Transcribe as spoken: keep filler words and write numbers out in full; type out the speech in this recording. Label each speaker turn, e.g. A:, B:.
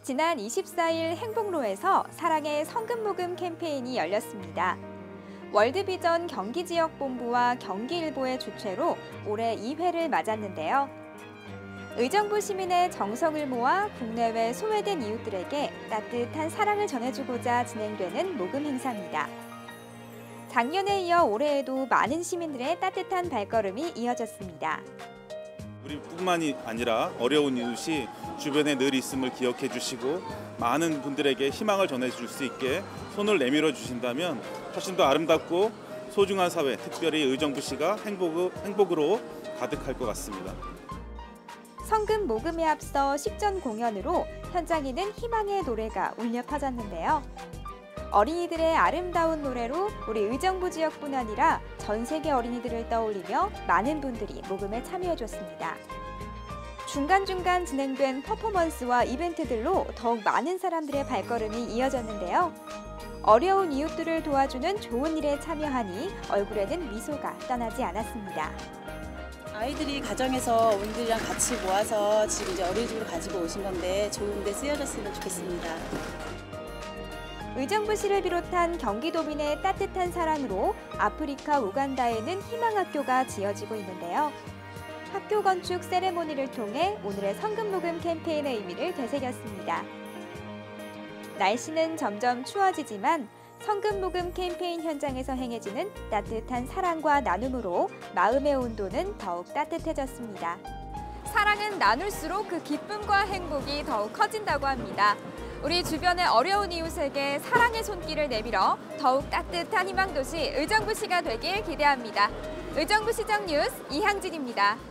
A: 지난 이십사일 행복로에서 사랑의 성금모금 캠페인이 열렸습니다. 월드비전 경기지역본부와 경기일보의 주최로 올해 이 회를 맞았는데요. 의정부 시민의 정성을 모아 국내외 소외된 이웃들에게 따뜻한 사랑을 전해주고자 진행되는 모금 행사입니다. 작년에 이어 올해에도 많은 시민들의 따뜻한 발걸음이 이어졌습니다.
B: 우리뿐만이 아니라 어려운 이웃이 주변에 늘 있음을 기억해 주시고 많은 분들에게 희망을 전해줄 수 있게 손을 내밀어 주신다면 훨씬 더 아름답고 소중한 사회, 특별히 의정부시가 행복, 행복으로 가득할 것 같습니다.
A: 성금 모금에 앞서 식전 공연으로 현장에는 희망의 노래가 울려 퍼졌는데요. 어린이들의 아름다운 노래로 우리 의정부 지역뿐 아니라 전 세계 어린이들을 떠올리며 많은 분들이 모금에 참여해줬습니다. 중간중간 진행된 퍼포먼스와 이벤트들로 더욱 많은 사람들의 발걸음이 이어졌는데요. 어려운 이웃들을 도와주는 좋은 일에 참여하니 얼굴에는 미소가 떠나지 않았습니다.
C: 아이들이 가정에서 어른들이랑 같이 모아서 지금 이제 어린이집으로 가지고 오신 건데 좋은 데 쓰여졌으면 좋겠습니다.
A: 의정부시를 비롯한 경기도민의 따뜻한 사랑으로 아프리카 우간다에는 희망학교가 지어지고 있는데요. 학교 건축 세레모니를 통해 오늘의 성금모금 캠페인의 의미를 되새겼습니다. 날씨는 점점 추워지지만 성금모금 캠페인 현장에서 행해지는 따뜻한 사랑과 나눔으로 마음의 온도는 더욱 따뜻해졌습니다. 사랑은 나눌수록 그 기쁨과 행복이 더욱 커진다고 합니다. 우리 주변의 어려운 이웃에게 사랑의 손길을 내밀어 더욱 따뜻한 희망도시 의정부시가 되길 기대합니다. 의정부시정 뉴스 이향진입니다.